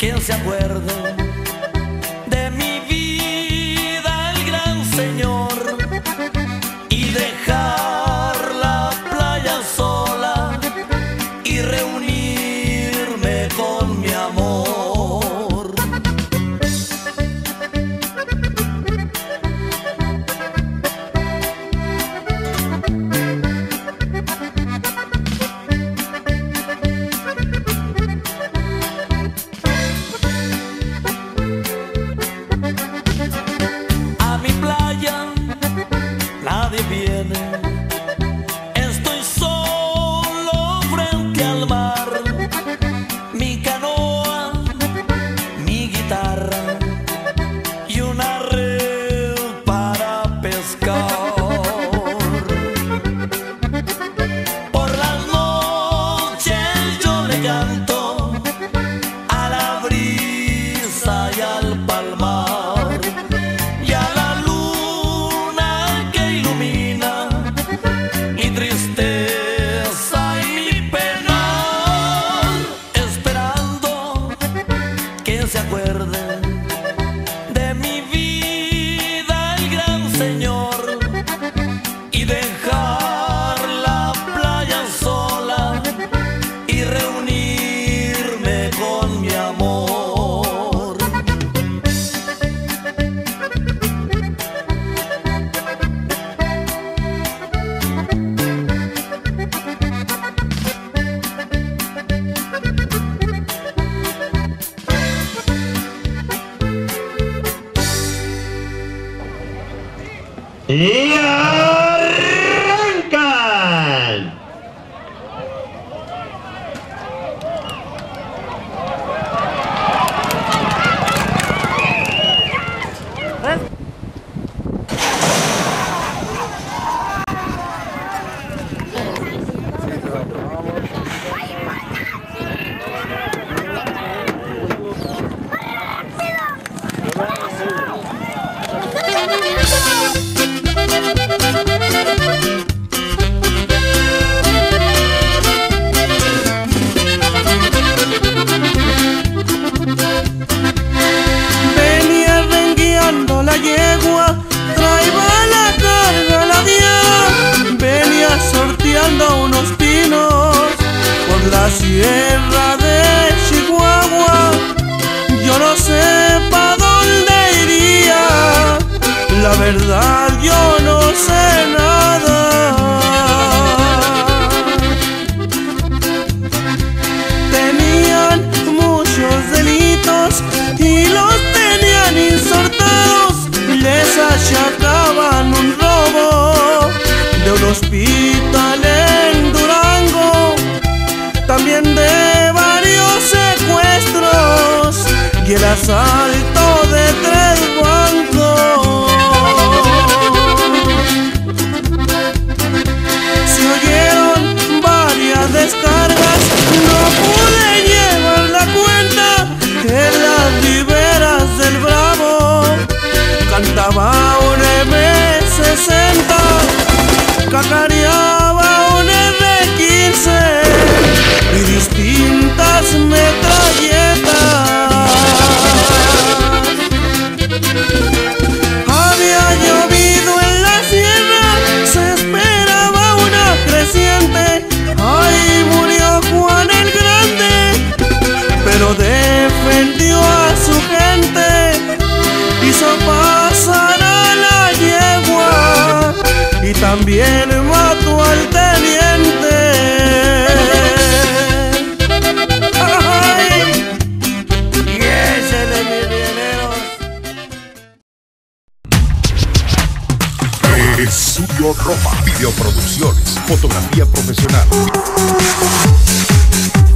quien se acuerde de mi vida, el gran Señor, y dejar la playa sola y reunirme con mi amor. A mi playa nadie viene, estoy solo frente al mar, mi canoa, mi guitarra y una red para pescar. Por las noches yo le canto a la brisa y al palmar y a la luna que ilumina mi tristeza y mi pena, esperando que se acuerde de mi vida, el gran Señor, y dejar la playa sola y reunirme con mi amor. ¡Y arrancan! Venía rengueando la yegua, traía la carga la vieja, venía sorteando unos pinos por la sierra de Chihuahua. Yo no sé pa' dónde iría, la verdad yo no sé nada. Tenían muchos delitos y los tenían insertados, les achacaban un robo de un hospital en Durango, también de varios secuestros y el asalto de 3 bancos. Se oyeron varias descargas, no pude llevar la cuenta. En las riberas del Bravo cantaba un M60, cacareaba un R15 y distintas metralletas. Había llovido en la sierra, se esperaba una creciente. Ahí murió Juan el Grande, pero defendió a su gente, hizo pasar a la yegua y también mató al teniente. ¡Ay! Y ese de mis vieleros. Estudio Roma, videoproducciones, fotografía profesional.